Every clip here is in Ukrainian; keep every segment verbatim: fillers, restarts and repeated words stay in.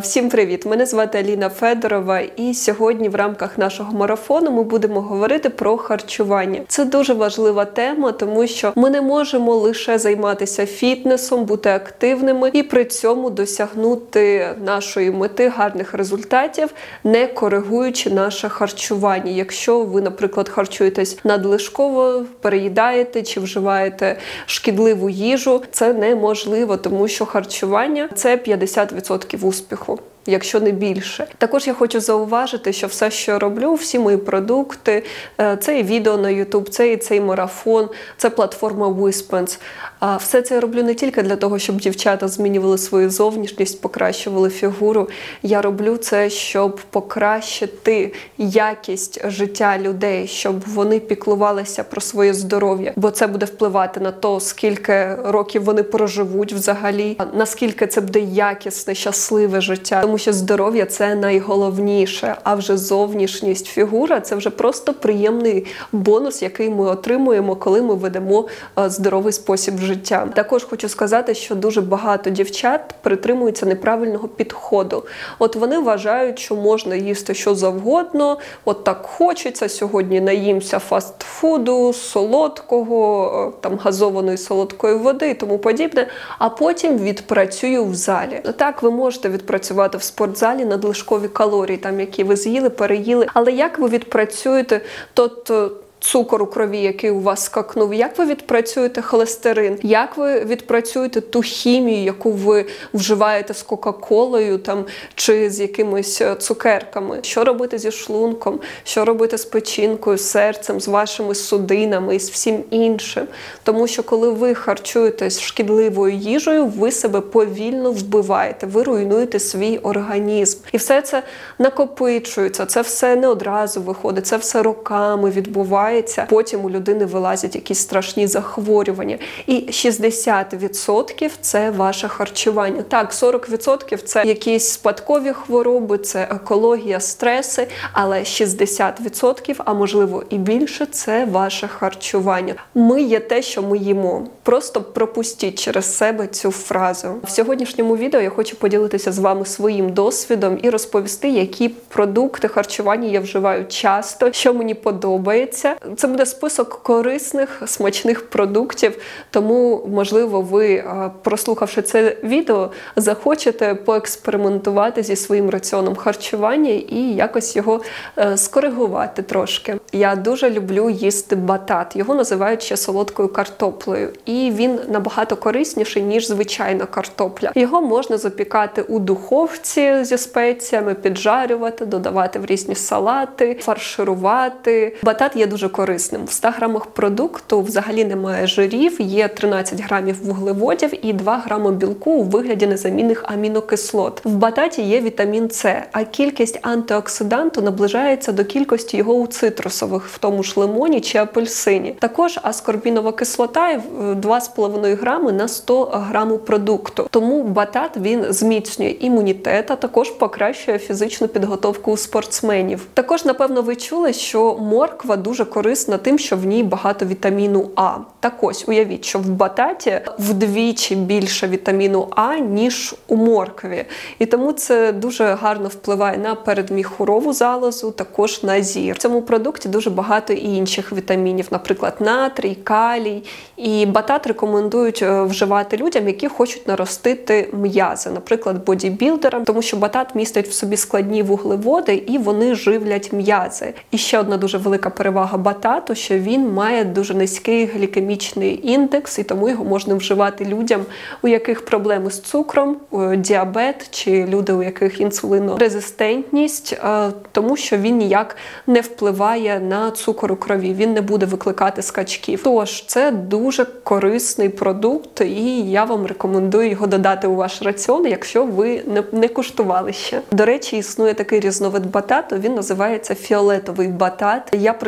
Всім привіт! Мене звати Аліна Федорова, і сьогодні в рамках нашого марафону ми будемо говорити про харчування. Це дуже важлива тема, тому що ми не можемо лише займатися фітнесом, бути активними і при цьому досягнути нашої мети гарних результатів, не коригуючи наше харчування. Якщо ви, наприклад, харчуєтесь надлишково, переїдаєте чи вживаєте шкідливу їжу, це неможливо, тому що харчування – це п'ятдесят відсотків успіху, якщо не більше. Також я хочу зауважити, що все, що я роблю, всі мої продукти, це і відео на YouTube, це і цей марафон, це платформа Wispens. Все це я роблю не тільки для того, щоб дівчата змінювали свою зовнішність, покращували фігуру. Я роблю це, щоб покращити якість життя людей, щоб вони піклувалися про своє здоров'я. Бо це буде впливати на те, скільки років вони проживуть взагалі, наскільки це буде якісне, щасливе життя. Тому що здоров'я – це найголовніше, а вже зовнішність, фігура – це вже просто приємний бонус, який ми отримуємо, коли ми ведемо здоровий спосіб життя. Також хочу сказати, що дуже багато дівчат притримуються неправильного підходу. От вони вважають, що можна їсти що завгодно, от так хочеться, сьогодні наїмся фастфуду, солодкого, там газованої солодкої води і тому подібне, а потім відпрацюю в залі. Так, ви можете відпрацювати в спортзалі надлишкові калорії, там, які ви з'їли, переїли, але як ви відпрацюєте тот цукор у крові, який у вас скакнув, як ви відпрацюєте холестерин, як ви відпрацюєте ту хімію, яку ви вживаєте з кока-колою там, чи з якимись цукерками, що робити зі шлунком, що робити з печінкою, з серцем, з вашими судинами і з всім іншим. Тому що коли ви харчуєтесь шкідливою їжею, ви себе повільно вбиваєте, ви руйнуєте свій організм. І все це накопичується, це все не одразу виходить, це все роками відбувається. Потім у людини вилазять якісь страшні захворювання. І шістдесят відсотків – це ваше харчування. Так, сорок відсотків – це якісь спадкові хвороби, це екологія, стреси, але шістдесят відсотків, а можливо і більше – це ваше харчування. Ми є те, що ми їмо. Просто пропустіть через себе цю фразу. В сьогоднішньому відео я хочу поділитися з вами своїм досвідом і розповісти, які продукти харчування я вживаю часто, що мені подобається. Це буде список корисних, смачних продуктів, тому, можливо, ви, прослухавши це відео, захочете поекспериментувати зі своїм раціоном харчування і якось його скоригувати трошки. Я дуже люблю їсти батат. Його називають ще солодкою картоплею. І він набагато корисніший, ніж звичайна картопля. Його можна запікати у духовці зі спеціями, піджарювати, додавати в різні салати, фарширувати. Батат є дуже корисним. В ста грамах продукту взагалі немає жирів, є тринадцять грамів вуглеводів і два грами білку у вигляді незамінних амінокислот. В бататі є вітамін С, а кількість антиоксиданту наближається до кількості його у цитрусових, в тому ж лимоні чи апельсині. Також аскорбінова кислота два з половиною грами на сто грамів продукту. Тому батат він зміцнює імунітет, а також покращує фізичну підготовку у спортсменів. Також, напевно, ви чули, що морква дуже корисна тим, що в ній багато вітаміну А. Так ось, уявіть, що в бататі вдвічі більше вітаміну А, ніж у моркві. І тому це дуже гарно впливає на передміхурову залозу, також на зір. В цьому продукті дуже багато і інших вітамінів, наприклад, натрій, калій. І батат рекомендують вживати людям, які хочуть наростити м'язи, наприклад, бодібілдерам, тому що батат містить в собі складні вуглеводи і вони живлять м'язи. І ще одна дуже велика перевага батату, що він має дуже низький глікемічний індекс, і тому його можна вживати людям, у яких проблеми з цукром, діабет, чи люди, у яких інсулінорезистентність, тому що він ніяк не впливає на цукор у крові, він не буде викликати скачків. Тож, це дуже корисний продукт, і я вам рекомендую його додати у ваш раціон, якщо ви не, не куштували ще. До речі, існує такий різновид батату, він називається фіолетовий батат. Я про нього дізналася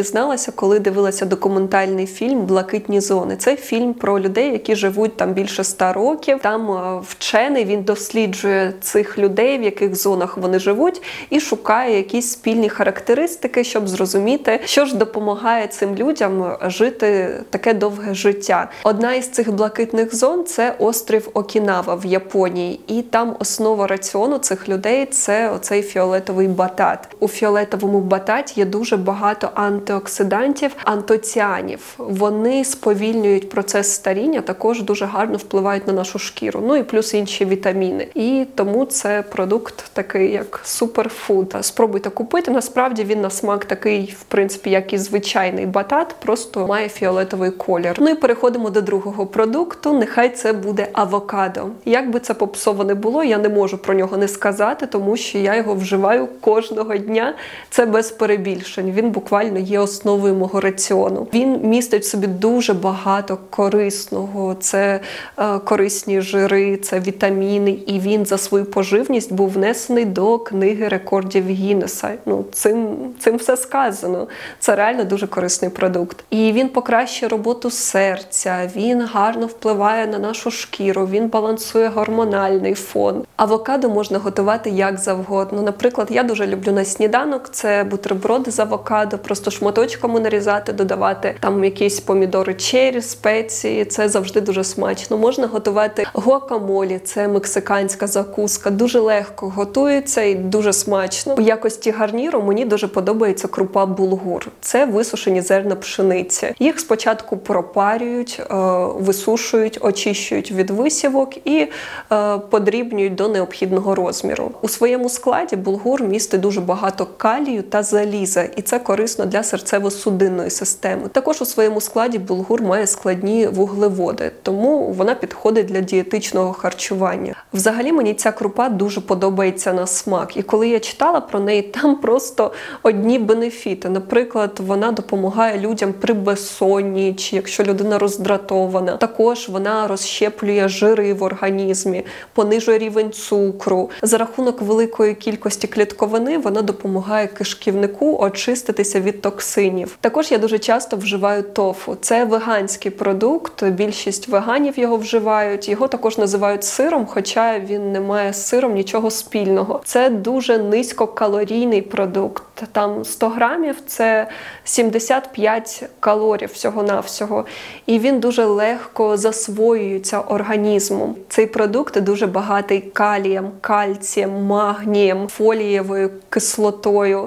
дізналася, коли дивилася документальний фільм «Блакитні зони». Це фільм про людей, які живуть там більше ста років. Там вчений, він досліджує цих людей, в яких зонах вони живуть, і шукає якісь спільні характеристики, щоб зрозуміти, що ж допомагає цим людям жити таке довге життя. Одна із цих блакитних зон – це острів Окінава в Японії. І там основа раціону цих людей – це оцей фіолетовий батат. У фіолетовому бататі є дуже багато антиоксидантів, антоціанів. Вони сповільнюють процес старіння, також дуже гарно впливають на нашу шкіру. Ну і плюс інші вітаміни. І тому це продукт такий, як суперфуд. Спробуйте купити. Насправді він на смак такий, в принципі, як і звичайний батат, просто має фіолетовий колір. Ну і переходимо до другого продукту. Нехай це буде авокадо. Як би це попсово не було, я не можу про нього не сказати, тому що я його вживаю кожного дня. Це без перебільшень. Він буквально є основою мого раціону. Він містить в собі дуже багато корисного. Це е, корисні жири, це вітаміни, і він за свою поживність був внесений до книги рекордів Гіннеса. Ну, цим, цим все сказано. Це реально дуже корисний продукт. І він покращує роботу серця, він гарно впливає на нашу шкіру, він балансує гормональний фон. Авокадо можна готувати як завгодно. Наприклад, я дуже люблю на сніданок, це бутерброди з авокадо, просто шматочками нарізати, додавати там якісь помідори черрі, спеції, це завжди дуже смачно. Можна готувати гуакамолі, це мексиканська закуска, дуже легко готується і дуже смачно. У якості гарніру мені дуже подобається крупа булгур. Це висушені зерна пшениці. Їх спочатку пропарюють, висушують, очищують від висівок і подрібнюють до необхідного розміру. У своєму складі булгур містить дуже багато калію та заліза, і це корисно для серцево-судинної системи. Також у своєму складі булгур має складні вуглеводи, тому вона підходить для дієтичного харчування. Взагалі мені ця крупа дуже подобається на смак, і коли я читала про неї, там просто одні бенефіти. Наприклад, вона допомагає людям при безсонні, чи якщо людина роздратована. Також вона розщеплює жири в організмі, понижує рівень цукру. За рахунок великої кількості клітковини вона допомагає кишківнику очиститися від токсинів. Також я дуже часто вживаю тофу. Це веганський продукт, більшість веганів його вживають. Його також називають сиром, хоча він не має з сиром нічого спільного. Це дуже низькокалорійний продукт. Там сто грамів – це сімдесят п'ять калорій всього-навсього. І він дуже легко засвоюється організмом. Цей продукт дуже багатий калієм, кальцієм, магнієм, фолієвою кислотою,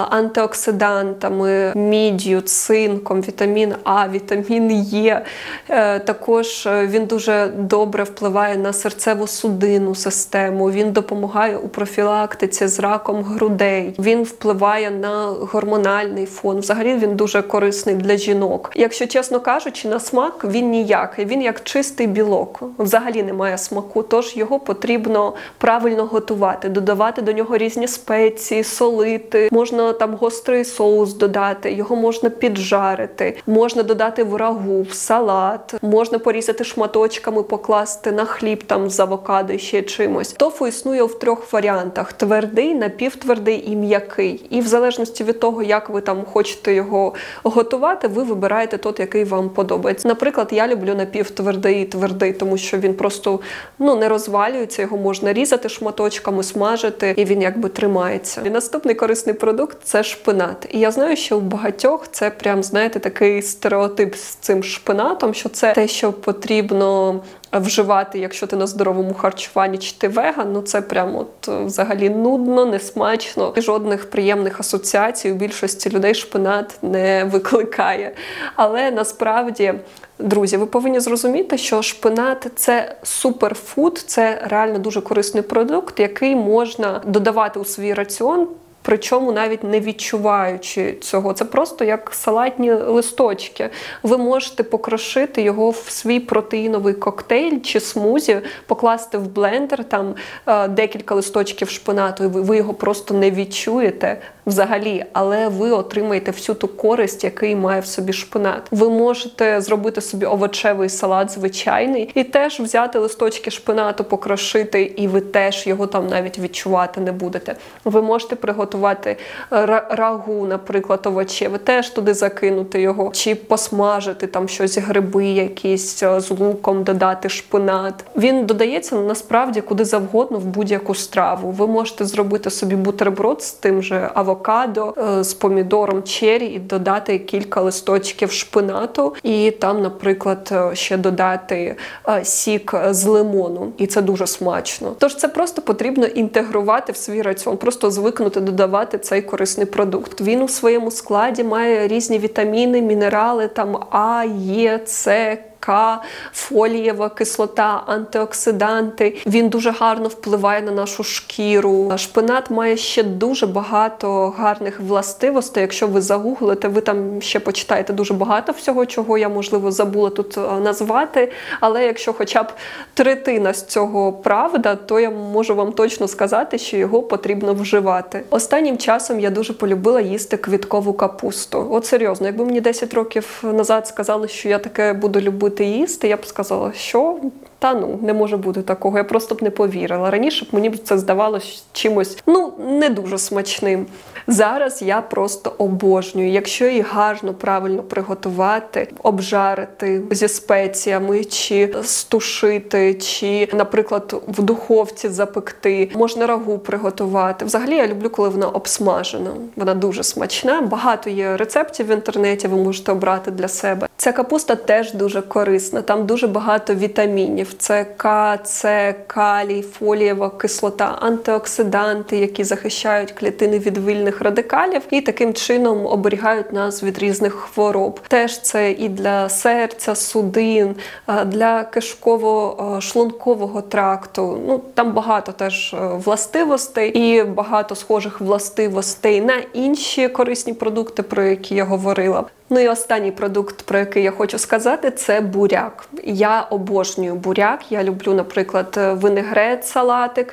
антиоксидантами, міддю, цинком, вітамін А, вітамін Е. Також він дуже добре впливає на серцево-судинну систему, він допомагає у профілактиці з раком грудей, він впливає на гормональний фон. Взагалі він дуже корисний для жінок. Якщо чесно кажучи, на смак він ніякий, він як чистий білок. Взагалі немає смаку, тож його потрібно правильно готувати, додавати до нього різні спеції, солити, можна там гострий соус додати, його можна піджарити, можна додати в рагу, в салат, можна порізати шматочками, покласти на хліб там з авокадо і ще чимось. Тофу існує в трьох варіантах: твердий, напівтвердий і м'який. І в залежності від того, як ви там хочете його готувати, ви вибираєте той, який вам подобається. Наприклад, я люблю напівтвердий і твердий, тому що він просто ну, не розвалюється, його можна різати шматочками, смажити, і він якби тримається. І наступний корисний продукт – це шпинат. І я знаю, що у багатьох це прям, знаєте, такий стереотип з цим шпинатом, що це те, що потрібно вживати, якщо ти на здоровому харчуванні чи ти веган, ну це прямо от взагалі нудно, несмачно. Жодних приємних асоціацій у більшості людей шпинат не викликає. Але насправді, друзі, ви повинні зрозуміти, що шпинат – це суперфуд, це реально дуже корисний продукт, який можна додавати у свій раціон, причому навіть не відчуваючи цього. Це просто як салатні листочки. Ви можете покрошити його в свій протеїновий коктейль чи смузі, покласти в блендер, там е, декілька листочків шпинату, і ви, ви його просто не відчуєте. взагалі, але ви отримаєте всю ту користь, який має в собі шпинат. Ви можете зробити собі овочевий салат звичайний і теж взяти листочки шпинату, покрошити, і ви теж його там навіть відчувати не будете. Ви можете приготувати рагу, наприклад, овочеве, теж туди закинути його, чи посмажити там щось, гриби якісь з луком, додати шпинат. Він додається насправді куди завгодно в будь-яку страву. Ви можете зробити собі бутерброд з тим же авокадо, з помідором черрі і додати кілька листочків шпинату, і там, наприклад, ще додати сік з лимону. І це дуже смачно. Тож це просто потрібно інтегрувати в свій раціон, просто звикнути додавати цей корисний продукт. Він у своєму складі має різні вітаміни, мінерали, там А, Е, С, К, фолієва кислота, антиоксиданти. Він дуже гарно впливає на нашу шкіру. Шпинат має ще дуже багато гарних властивостей. Якщо ви загуглите, ви там ще почитаєте дуже багато всього, чого я, можливо, забула тут назвати. Але якщо хоча б третина з цього правда, то я можу вам точно сказати, що його потрібно вживати. Останнім часом я дуже полюбила їсти квіткову капусту. От серйозно, якби мені десять років назад сказали, що я таке буду любити їсти, я б сказала, що та ну, не може бути такого, я просто б не повірила. Раніше б мені б це здавалося чимось, ну, не дуже смачним. Зараз я просто обожнюю. Якщо її гарно, правильно приготувати, обжарити зі спеціями, чи стушити, чи, наприклад, в духовці запекти, можна рагу приготувати. Взагалі, я люблю, коли вона обсмажена. Вона дуже смачна. Багато є рецептів в інтернеті, ви можете обрати для себе. Ця капуста теж дуже корисна. Там дуже багато вітамінів. Це К, С, калій, фолієва кислота, антиоксиданти, які захищають клітини від вільних радикалів і таким чином оберігають нас від різних хвороб. Теж це і для серця, судин, для кишково-шлункового тракту. Ну, там багато теж властивостей і багато схожих властивостей на інші корисні продукти, про які я говорила. Ну і останній продукт, про який я хочу сказати, це буряк. Я обожнюю буряк. Я люблю, наприклад, винегрет, салатик.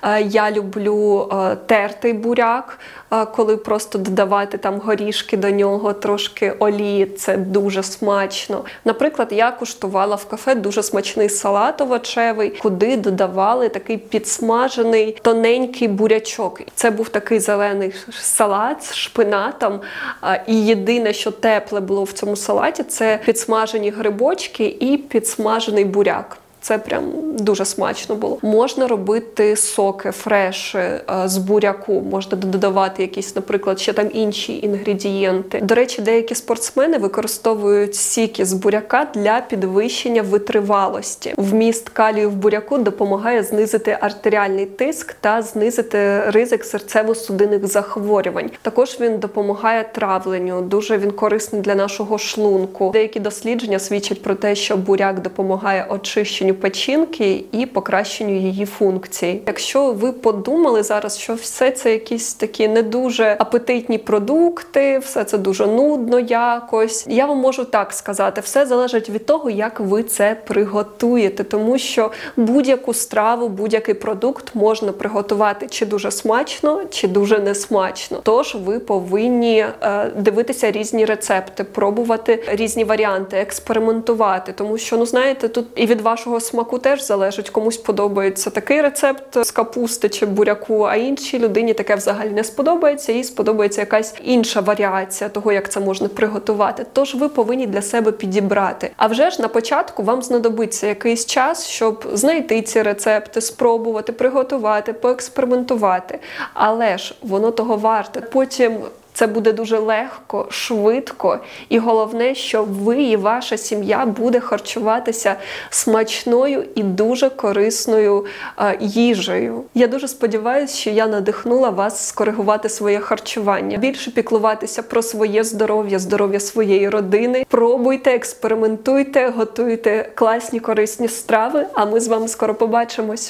Я люблю тертий буряк, коли просто додавати там горішки до нього, трошки олії. Це дуже смачно. Наприклад, я куштувала в кафе дуже смачний салат овочевий, куди додавали такий підсмажений тоненький бурячок. Це був такий зелений салат з шпинатом. І єдине, що тепле було в цьому салаті, це підсмажені грибочки і підсмажений буряк. Це прям дуже смачно було. Можна робити соки, фреші з буряку, можна додавати якісь, наприклад, ще там інші інгредієнти. До речі, деякі спортсмени використовують сіки з буряка для підвищення витривалості. Вміст калію в буряку допомагає знизити артеріальний тиск та знизити ризик серцево-судинних захворювань. Також він допомагає травленню, дуже він корисний для нашого шлунку. Деякі дослідження свідчать про те, що буряк допомагає очищенню печінки і покращенню її функцій. Якщо ви подумали зараз, що все це якісь такі не дуже апетитні продукти, все це дуже нудно якось, я вам можу так сказати, все залежить від того, як ви це приготуєте, тому що будь-яку страву, будь-який продукт можна приготувати чи дуже смачно, чи дуже несмачно. Тож ви повинні е, дивитися різні рецепти, пробувати різні варіанти, експериментувати, тому що, ну знаєте, тут і від вашого смаку теж залежить. Комусь подобається такий рецепт з капусти чи буряку, а іншій людині таке взагалі не сподобається, їй сподобається якась інша варіація того, як це можна приготувати. Тож ви повинні для себе підібрати. А вже ж на початку вам знадобиться якийсь час, щоб знайти ці рецепти, спробувати, приготувати, поекспериментувати. Але ж воно того варте. Потім це буде дуже легко, швидко і головне, що ви і ваша сім'я буде харчуватися смачною і дуже корисною е, їжею. Я дуже сподіваюся, що я надихнула вас скоригувати своє харчування, більше піклуватися про своє здоров'я, здоров'я своєї родини. Пробуйте, експериментуйте, готуйте класні, корисні страви, а ми з вами скоро побачимось.